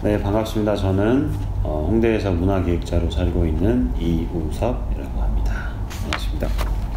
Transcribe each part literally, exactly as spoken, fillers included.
네, 반갑습니다. 저는 어, 홍대에서 문화기획자로 살고 있는 이우섭이라고 합니다. 반갑습니다.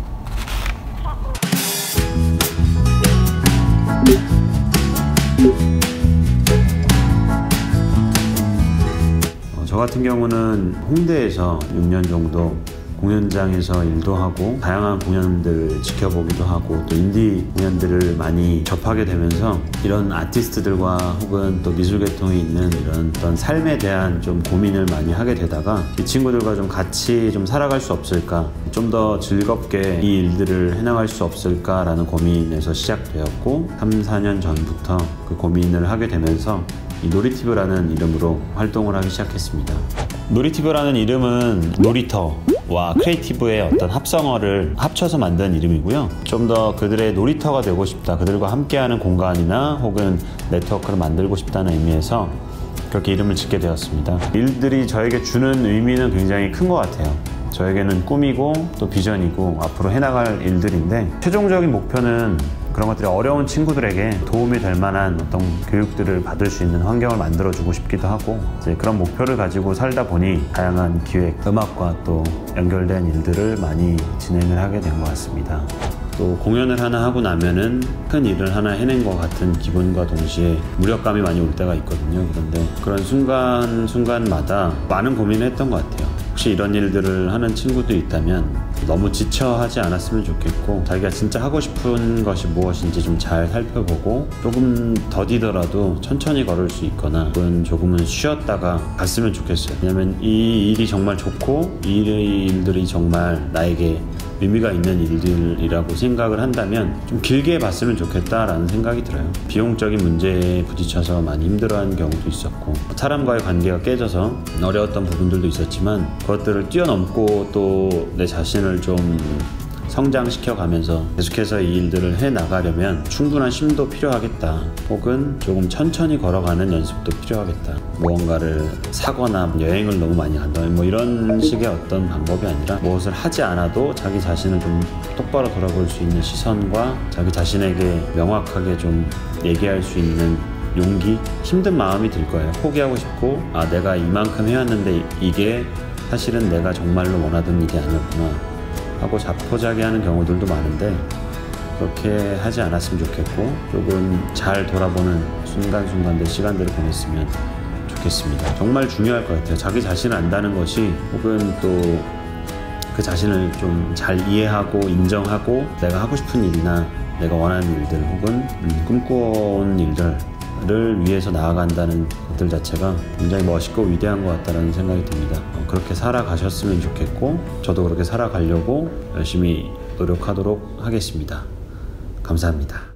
어, 저 같은 경우는 홍대에서 육 년 정도 공연장에서 일도 하고 다양한 공연들을 지켜보기도 하고 또 인디 공연들을 많이 접하게 되면서 이런 아티스트들과 혹은 또 미술계통에 있는 이런 어떤 삶에 대한 좀 고민을 많이 하게 되다가 이 친구들과 좀 같이 좀 살아갈 수 없을까, 좀 더 즐겁게 이 일들을 해나갈 수 없을까라는 고민에서 시작되었고 삼, 사 년 전부터 그 고민을 하게 되면서 이 놀이티브라는 이름으로 활동을 하기 시작했습니다. 놀이티브라는 이름은 놀이터와 크리에이티브의 어떤 합성어를 합쳐서 만든 이름이고요. 좀 더 그들의 놀이터가 되고 싶다, 그들과 함께하는 공간이나 혹은 네트워크를 만들고 싶다는 의미에서 그렇게 이름을 짓게 되었습니다. 일들이 저에게 주는 의미는 굉장히 큰 것 같아요. 저에게는 꿈이고 또 비전이고 앞으로 해나갈 일들인데, 최종적인 목표는 그런 것들이 어려운 친구들에게 도움이 될 만한 어떤 교육들을 받을 수 있는 환경을 만들어주고 싶기도 하고, 이제 그런 목표를 가지고 살다 보니 다양한 기획, 음악과 또 연결된 일들을 많이 진행을 하게 된 것 같습니다. 또 공연을 하나 하고 나면은 큰 일을 하나 해낸 것 같은 기분과 동시에 무력감이 많이 올 때가 있거든요. 그런데 그런 순간순간마다 많은 고민을 했던 것 같아요. 혹시 이런 일들을 하는 친구들이 있다면 너무 지쳐하지 않았으면 좋겠고, 자기가 진짜 하고 싶은 것이 무엇인지 좀 잘 살펴보고 조금 더디더라도 천천히 걸을 수 있거나 혹은 조금은 쉬었다가 갔으면 좋겠어요. 왜냐면 이 일이 정말 좋고 이 일들이 정말 나에게 의미가 있는 일들이라고 생각을 한다면 좀 길게 봤으면 좋겠다라는 생각이 들어요. 비용적인 문제에 부딪혀서 많이 힘들어하는 경우도 있었고, 사람과의 관계가 깨져서 어려웠던 부분들도 있었지만, 그것들을 뛰어넘고 또 내 자신을 좀 성장시켜 가면서 계속해서 이 일들을 해나가려면 충분한 쉼도 필요하겠다, 혹은 조금 천천히 걸어가는 연습도 필요하겠다. 무언가를 사거나 여행을 너무 많이 간다, 뭐 이런 식의 어떤 방법이 아니라 무엇을 하지 않아도 자기 자신을 좀 똑바로 돌아볼 수 있는 시선과 자기 자신에게 명확하게 좀 얘기할 수 있는 용기, 힘든 마음이 들 거예요. 포기하고 싶고, 아 내가 이만큼 해왔는데 이게 사실은 내가 정말로 원하던 일이 아니었구나 하고 자포자기하는 경우들도 많은데, 그렇게 하지 않았으면 좋겠고 조금 잘 돌아보는 순간순간들, 시간들을 보냈으면 좋겠습니다. 정말 중요할 것 같아요. 자기 자신을 안다는 것이, 혹은 또 그 자신을 좀 잘 이해하고 인정하고 내가 하고 싶은 일이나 내가 원하는 일들 혹은 음, 꿈꿔온 일들을 위해서 나아간다는 것들 자체가 굉장히 멋있고 위대한 것 같다는 생각이 듭니다. 어, 그렇게 살아가셨으면 좋겠고 저도 그렇게 살아가려고 열심히 노력하도록 하겠습니다. 감사합니다.